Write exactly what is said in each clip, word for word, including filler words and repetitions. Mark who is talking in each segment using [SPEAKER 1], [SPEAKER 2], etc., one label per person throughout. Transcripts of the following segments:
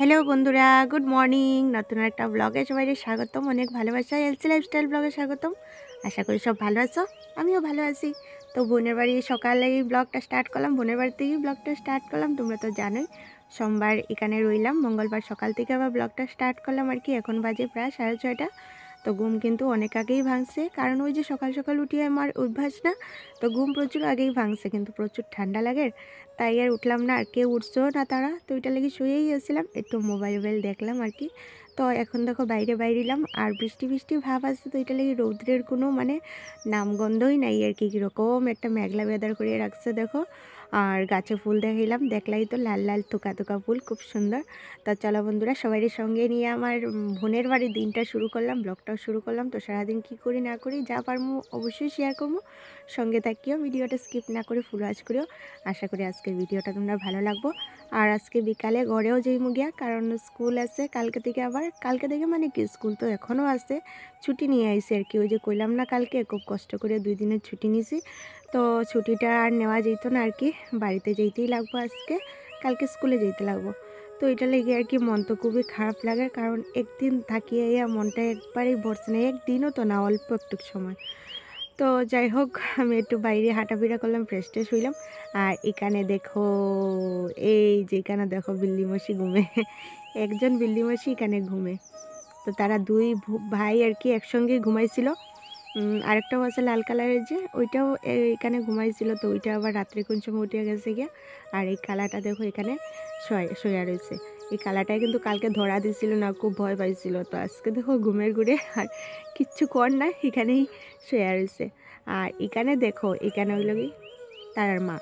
[SPEAKER 1] Hello বন্ধুরা, good morning. নতুন একটা ব্লগে সবাইকে স্বাগতম, অনেক ভালোবাসা। এলসি লাইফস্টাইল ব্লগে স্বাগতম। আশা করি সব ভালো আছো, আমিও ভালো আছি। তো বোনের বাড়ি সকালে এই ব্লগটা স্টার্ট করলাম, বোনের বাড়ি থেকেই ব্লগটা স্টার্ট করলাম। তোমরা তো জানোই সোমবার এখানে রইলাম, মঙ্গলবার সকাল থেকে আবার ব্লগটা স্টার্ট করলাম আর কি। এখন বাজে প্রায় সাড়ে ছয়টা। তো ঘুম কিন্তু অনেক আগেই ভাঙছে, কারণ ওই যে সকাল সকাল উঠিয়ে আমার অভ্যাস না, তো ঘুম প্রচুর আগেই ভাঙছে, কিন্তু প্রচুর ঠান্ডা লাগে, তাই আর উঠলাম না। আর কেউ উঠছেও না তারা, তো ওইটা লেগে শুয়েই গেছিলাম, একটু মোবাইল মোবাইল দেখলাম আর কি। তো এখন দেখো বাইরে বাইরিলাম, আর বৃষ্টি বৃষ্টি ভাব আছে, তো এটা লেগে রৌদ্রের কোনো মানে নামগন্ধই নাই আর কি। কীরকম একটা মেঘলা বেদার করে রাখছে দেখো। আর গাছে ফুল দেখাইলাম, দেখলাই তো লাল লাল থোকা থোকা ফুল, খুব সুন্দর। তা চলো বন্ধুরা, সবাই সঙ্গে নিয়ে আমার বোনের বাড়ির দিনটা শুরু করলাম, ব্লগটাও শুরু করলাম। তো সারাদিন কি করি না করি যা পারবো অবশ্যই শেয়ার করবো, সঙ্গে থাকিও, ভিডিওটা স্কিপ না করে ফুল ওয়াচ করিও। আশা করি আজকের ভিডিওটা তোমরা ভালো লাগবো। আর আজকে বিকালে ঘরেও যাইমু গিয়া, কারণ স্কুল আছে কালকে থেকে। আবার কালকে থেকে মানে কি, স্কুল তো এখনও আছে, ছুটি নিয়ে আইসি আর কি। ওই যে কইলাম না কালকে খুব কষ্ট করে দুই দিনের ছুটি নিছি, তো ছুটিটা আর নেওয়া যেত না আর কি। বাড়িতে যেতেই লাগবো আজকে, কালকে স্কুলে যেতে লাগবো। তো এটা লেগে আর কি মন তো খুবই খারাপ লাগে, কারণ একদিন থাকিয়ে মনটা একবারেই ভরছে না, একদিনও তো না, অল্প একটু সময়। তো যাই হোক, আমি একটু বাইরে হাঁটাফেরা করলাম, ফ্রেশ ট্রেশ হইলাম। আর এখানে দেখো, এই যে এখানে দেখো বিল্লি মাসি ঘুমে, একজন বিল্লি মাসি এখানে ঘুমে। তো তারা দুই ভাই আর কি একসঙ্গে ঘুমাইছিল। আরেকটাও আছে লাল কালারের, যে ওইটাও এখানে ঘুমাইছিল। তো ওইটা আবার রাত্রে কোন সময় উঠে গেছে গিয়া। আর এই কালাটা দেখো এখানে শোয়া রয়েছে। এই কালাটাই কিন্তু কালকে ধরা দিছিল না, খুব ভয় পাইছিল। তো আজকে দেখো ঘুমের ঘুরে আর কিচ্ছু কর না, এখানেই শোয়া রয়েছে। আর এখানে দেখো, এখানে হইল কি তার মা,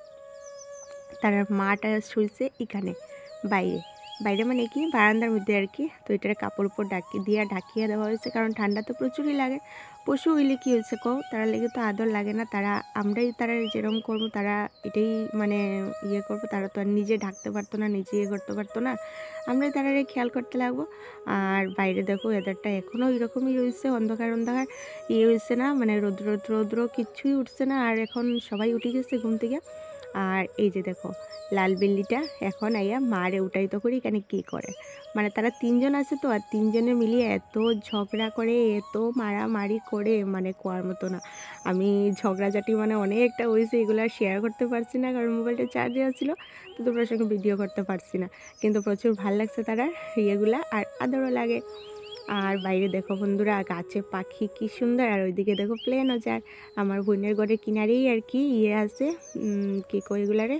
[SPEAKER 1] তার মাটা শুয়েছে এখানে বাইরে, বাইরে মানে কি বারান্দার মধ্যে আর কি। তো এটার কাপড় উপর ডাকি দিয়ে ঢাকিয়ে দেওয়া হয়েছে, কারণ ঠান্ডা তো প্রচুরই লাগে। পশু হইলে কী হয়েছে কও, তারা লেগে তো আদর লাগে না, তারা আমরাই তারা যেরকম করবো তারা এটাই মানে ইয়ে করবো। তারা তো আর নিজে ঢাকতে পারতো না, নিজে ইয়ে করতে পারতো না, আমরাই তারা খেয়াল করতে লাগবো। আর বাইরে দেখো ওয়েদারটা এখনও এরকমই রয়েছে, অন্ধকার অন্ধকার ইয়ে হয়েছে না, মানে রৌদ্র রৌদ্র কিচ্ছুই উঠছে না। আর এখন সবাই উঠে গেছে ঘুম থেকে। আর এই যে দেখো লাল বিল্লিটা এখন আইয়া মারে উঠাইতো করি, এখানে কী করে, মানে তারা তিনজন আছে তো, আর তিনজনে মিলিয়ে এত ঝগড়া করে, এত মারামারি করে, মানে কোয়ার মতো না। আমি ঝগড়াঝাটি মানে অনেকটা হয়েছে, এগুলো আর শেয়ার করতে পারছি না, কারণ মোবাইলটা চার্জ দেওয়া ছিল, তো তোমরা সঙ্গে ভিডিও করতে পারছি না। কিন্তু প্রচুর ভাল লাগছে তারা ইয়েগুলা, আর আদরও লাগে। আর বাইরে দেখো বন্ধুরা, গাছে পাখি কি সুন্দর, আর ওইদিকে দেখো প্লেনও যায়। আমার বোনের ঘরের কিনারেই আর কি ইয়ে আছে, কী কয় এগুলারে,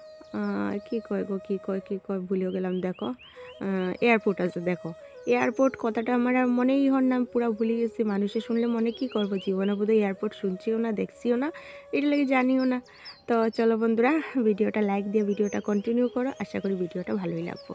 [SPEAKER 1] কী কয় গো, কী কয় কী কয় ভুলেও গেলাম। দেখো এয়ারপোর্ট আছে, দেখো এয়ারপোর্ট কথাটা আমার আর মনেই হন না, পুরো ভুলে গেছি। মানুষে শুনলে মনে কী করবো, জীবনে বোধহয় এয়ারপোর্ট শুনছিও না, দেখছিও না, এটা লাগে জানিও না। তো চলো বন্ধুরা, ভিডিওটা লাইক দিয়ে ভিডিওটা কন্টিনিউ করো, আশা করি ভিডিওটা ভালোই লাগবো।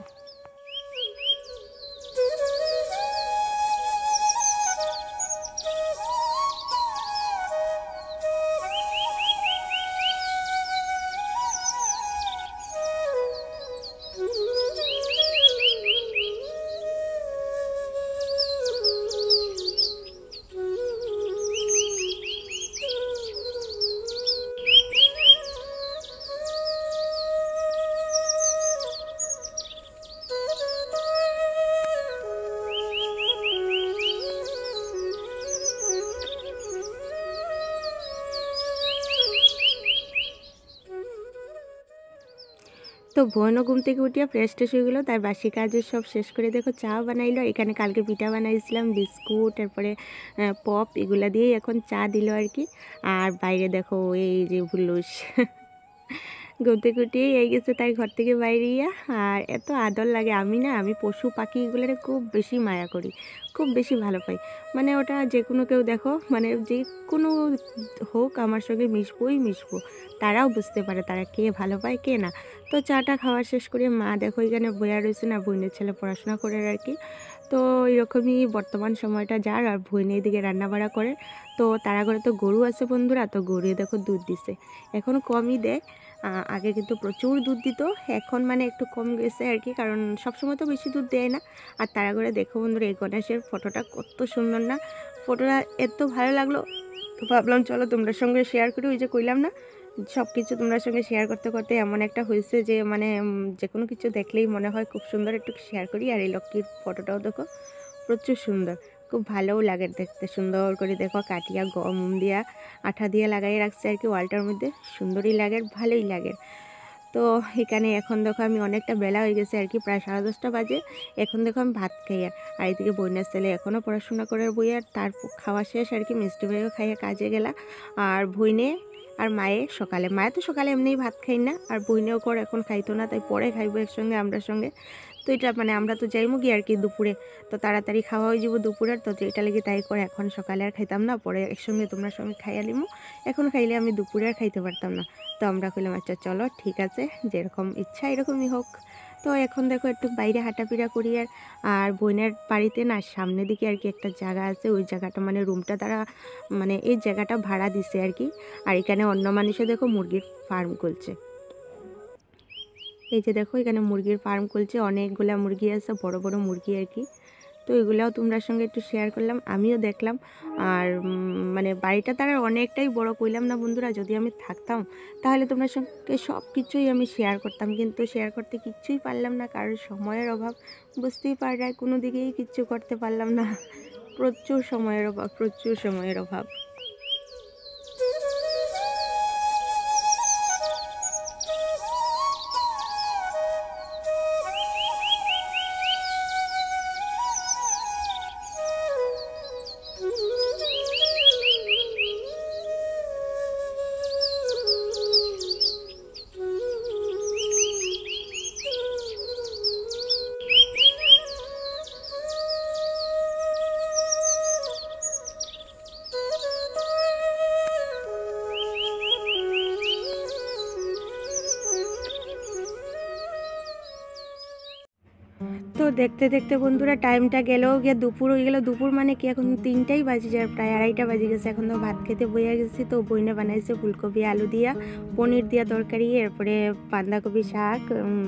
[SPEAKER 1] তো বোনও ঘুম থেকে উঠিয়া ফ্রেশ ট্রেশ হয়ে গেলো, তার বাসি কাজের সব শেষ করে দেখো চা বানাইলো। এখানে কালকে পিঠা বানাইছিলাম, বিস্কুট, তারপরে পপ, এগুলা দিয়েই এখন চা দিল আর কি। আর বাইরে দেখো এই যে ভুলুস ঘুম থেকে উঠিয়ে এই গেছে তাই ঘর থেকে বাইরে ইয়া। আর এত আদর লাগে, আমি না আমি পশু পাখি এগুলোরে খুব বেশি মায়া করি, খুব বেশি ভালো পাই। মানে ওটা যে কোনো কেউ দেখো, মানে যে কোনো হোক আমার সঙ্গে মিশবই মিশবো, তারাও বুঝতে পারে তারা কে ভালো পায় কে না। তো চাটা খাওয়া শেষ করে মা দেখো এখানে বইয়া রয়েছে, না বোনের ছেলে পড়াশোনা করে আর কি। তো এরকমই বর্তমান সময়টা যার, আর বোনের দিকে রান্নাবাড়া করে। তো তারা ঘরে তো গরু আছে বন্ধুরা, তো গরু দেখো দুধ দিছে, এখন কমই দেয়। আগে কিন্তু প্রচুর দুধ দিত, এখন মানে একটু কম গেছে আর কি, কারণ সবসময় তো বেশি দুধ দেয় না। আর তারা করে দেখো বন্ধুরা, এই গণেশের ফটোটা কত সুন্দর না, ফটোটা এত ভালো লাগলো, তো ভাবলাম চলো তোমরা সঙ্গে শেয়ার করি। ওই যে কইলাম না সব কিছু তোমার সঙ্গে শেয়ার করতে করতে এমন একটা হয়েছে যে মানে যে কোনো কিছু দেখলেই মনে হয় খুব সুন্দর, একটু শেয়ার করি। আর এই লক্ষ্মীর ফটোটাও দেখো প্রচুর সুন্দর, খুব ভালোও লাগে দেখতে। সুন্দর করে দেখো কাটিয়া গম দিয়া আঠা দিয়ে লাগাই রাখছে আর কি ওয়ালটার মধ্যে, সুন্দরই লাগে, ভালোই লাগে। তো এখানে এখন দেখো আমি অনেকটা বেলা হয়ে গেছে আর কি, প্রায় সাড়ে দশটা বাজে। এখন দেখো আমি ভাত খাই, আর এইদিকে বইনার ছেলে এখনও পড়াশোনা করে বই, আর তার খাওয়া শেষ আর কি। মিষ্টি ভাইও খাইয়ে কাজে গেলা, আর বইনে আর মায়ে সকালে, মায়ে তো সকালে এমনিই ভাত খাই না, আর বইনেও করে এখন খাইতো না, তাই পরে খাইবো একসঙ্গে আমরা সঙ্গে। তো এটা মানে আমরা তো যাইমু গিয়ে আর কি দুপুরে, তো তাড়াতাড়ি খাওয়া হয়ে যাবো দুপুরের, তো এটা লেগে তাই করে এখন সকালে আর খাইতাম না, পরে একসঙ্গে তোমরা সঙ্গে খাইয়া নিমু। এখন খাইলে আমি দুপুরে আর খাইতে পারতাম না, তো আমরা কইলাম আচ্ছা চলো ঠিক আছে, যেরকম ইচ্ছা এরকমই হোক। তো এখন দেখো একটু বাইরে হাঁটাফিরা করি। আর আর বোনের বাড়িতে না সামনের দিকে আর কি একটা জায়গা আছে, ওই জায়গাটা মানে রুমটা তারা মানে এই জায়গাটা ভাড়া দিছে আর কি। আর এখানে অন্য মানুষে দেখো মুরগির ফার্ম খুলছে, এই যে দেখো এখানে মুরগির ফার্ম খুলছে, অনেকগুলা মুরগি আছে, বড় বড় মুরগি আর কি। তো এগুলাও তোমরা সঙ্গে একটু শেয়ার করলাম, আমিও দেখলাম। আর মানে বাড়িটা তারা অনেকটাই বড়, কইলাম না বন্ধুরা, যদি আমি থাকতাম তাহলে তোমরা সঙ্গে সব কিছুই আমি শেয়ার করতাম, কিন্তু শেয়ার করতে কিচ্ছুই পারলাম না, কারণ সময়ের অভাব, বুঝতেই পারা, কোনো দিকেই কিচ্ছু করতে পারলাম না, প্রচুর সময়ের অভাব, প্রচুর সময়ের অভাব। তো দেখতে দেখতে বন্ধুরা টাইমটা গেলেও গিয়ে দুপুর হয়ে গেল। দুপুর মানে কি এখন তিনটাই বাজে যায়, প্রায় আড়াইটা বাজে গেছে। এখন তো ভাত খেতে বইয়া গেছি। তো বইনে বানাইছে ফুলকপি আলু দিয়া পনির দিয়া তরকারি, এরপরে বাঁধাকপি শাক,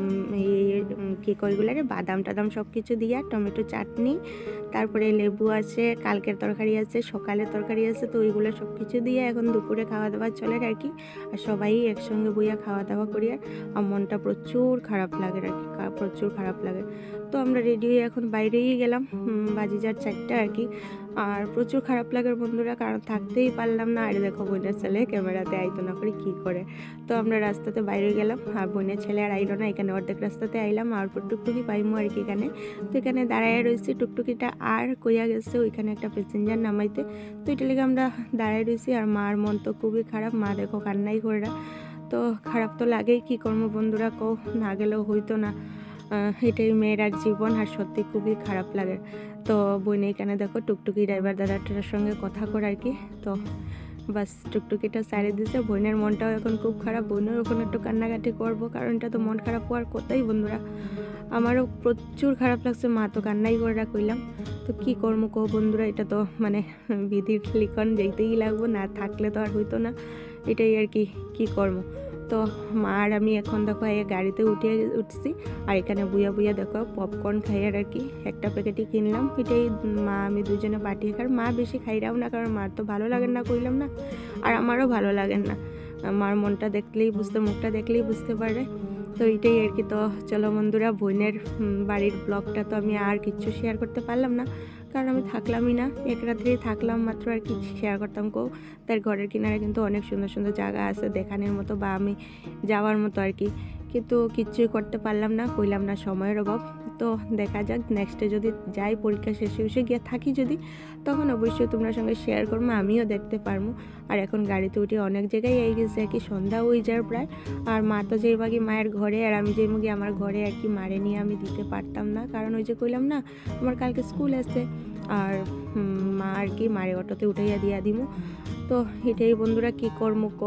[SPEAKER 1] এই কী কইগুলারে বাদাম টাদাম সব কিছু দিয়া, টমেটো চাটনি, তারপরে লেবু আছে, কালকের তরকারি আছে, সকালের তরকারি আছে। তো ওইগুলো সব কিছু দিয়ে এখন দুপুরে খাওয়া দাওয়া চলে আর কি। আর সবাই একসঙ্গে বইয়া খাওয়া দাওয়া করি, আর মনটা প্রচুর খারাপ লাগে আর কি, প্রচুর খারাপ লাগে। তো আমরা রেডি হয়ে এখন বাইরেই গেলাম, বাজি যার চারটা আর কি। আর প্রচুর খারাপ লাগে বন্ধুরা, কারণ থাকতেই পারলাম না। আর দেখো বোনের ছেলে ক্যামেরাতে আইতো না করে কি করে। তো আমরা রাস্তাতে বাইরে গেলাম, আর বোনের ছেলে আর আইলো না, এখানে অর্ধেক রাস্তাতে আইলাম, আর টুকটুকি পাইমু আর কি এখানে। তো এখানে দাঁড়ায় রয়েছি, টুকটুকিটা আর কইয়া গেছে ওইখানে একটা প্যাসেঞ্জার নামাইতে। তো এটা লেগে আমরা দাঁড়ায় রয়েছি। আর মার মন তো খুবই খারাপ, মা দেখো কান্নাই করে। তো খারাপ তো লাগেই, কি করবো বন্ধুরা, কও না গেলেও হইতো না, এটাই মেয়েরার জীবন। আর সত্যি খুবই খারাপ লাগে। তো বইনে এখানে দেখো টুকটুকি ড্রাইভার দাদাটার সঙ্গে কথা কর আর কি। তো বাস টুকটুকিটা সাইডে দিছে, বোনের মনটাও এখন খুব খারাপ, বোনের ওখানে একটু কান্নাকাটি করবো, কারণ এটা তো মন খারাপ হওয়ার কথাই বন্ধুরা। আমারও প্রচুর খারাপ লাগছে, মা তো কান্নাই করে রাখলাম। তো কি করবো কো বন্ধুরা, এটা তো মানে বিধির লিখন, যেতেই লাগবো, না থাকলে তো আর হইতো না, এটাই আর কি, কি করবো। তো মা আর আমি এখন দেখো এই গাড়িতে উঠে উঠছি, আর এখানে বুয়া বুয়া দেখো পপকর্ন খাই আর কি, একটা প্যাকেটই কিনলাম। এটাই মা আমি দুজনে বাটিয়ে খাই। মা বেশি খাইরাও না, কারণ মার তো ভালো লাগেন না, কইলাম না, আর আমারও ভালো লাগেন না। মার মনটা দেখলেই বুঝতে, মুখটা দেখলেই বুঝতে পারে। তো এইটাই আর কি। তো চলো বন্ধুরা, বোনের বাড়ির ব্লগটা তো আমি আর কিচ্ছু শেয়ার করতে পারলাম না, কারণ আমি থাকলামই না, এক রাত্রেই থাকলাম মাত্র, আর কি শেয়ার করতাম কো। তার ঘরের কিনারে কিন্তু অনেক সুন্দর সুন্দর জায়গা আছে দেখানোর মতো, বা আমি যাওয়ার মতো আর কি, কিন্তু কিচ্ছুই করতে পারলাম না, কইলাম না, সময়ের অভাব। তো দেখা যাক, নেক্সটে যদি যাই, পরীক্ষা শেষে এসে গিয়ে থাকি যদি, তখন অবশ্যই তোমরা সঙ্গে শেয়ার করবো, আমিও দেখতে পারবো। আর এখন গাড়িতে উঠে অনেক জায়গায় এই গেছে আর কি, সন্ধ্যা হয়ে যায় প্রায়। আর মা তো যেই বাকি মায়ের ঘরে, আর আমি যেই মুগি আমার ঘরে আর কি, মারে নিয়ে আমি দিতে পারতাম না, কারণ ওই যে কইলাম না আমার কালকে স্কুল আছে। আর মা আর কি মারে অটোতে উঠাইয়া দিয়া দিমু। তো এটাই বন্ধুরা, কী করবো কো,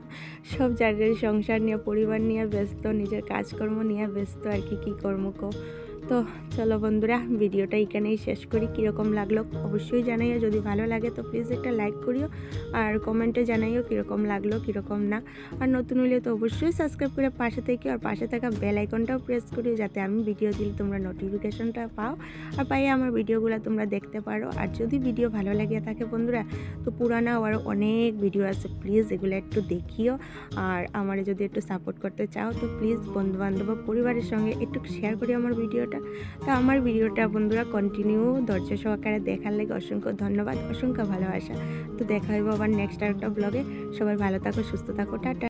[SPEAKER 1] সব যার সংসার নিয়ে, পরিবার নিয়ে ব্যস্ত, নিজের কাজকর্ম নিয়ে ব্যস্ত আর কি, কী করবো কো। তো তো চলো বন্ধুরা, ভিডিওটা এখানেই শেষ করি। কীরকম লাগলো অবশ্যই জানাইও, যদি ভালো লাগে তো প্লিজ একটা লাইক করিও, আর কমেন্টে জানাইও কীরকম লাগলো কীরকম না। আর নতুন হলে তো অবশ্যই সাবস্ক্রাইব করে পাশে থেকে, আর পাশে থাকা বেল আইকনটাও প্রেস করিও, যাতে আমি ভিডিও দিলে তোমরা নোটিফিকেশনটা পাও আর পাই আমার ভিডিওগুলো তোমরা দেখতে পারো। আর যদি ভিডিও ভালো লাগে থাকে বন্ধুরা, তো পুরানো আর অনেক ভিডিও আছে, প্লিজ এগুলো একটু দেখিও। আর আমার যদি একটু সাপোর্ট করতে চাও তো প্লিজ বন্ধুবান্ধব পরিবারের সঙ্গে একটু শেয়ার করি আমার ভিডিওটা। তো আমার ভিডিওটা বন্ধুরা কন্টিনিউ ধৈর্য সহকারে দেখার লাগে অসংখ্য ধন্যবাদ, অসংখ্য ভালোবাসা। তো দেখা হইব আবার নেক্সট একটা ব্লগে। সবাই ভালো থাকো, সুস্থ থাকো, টাটা।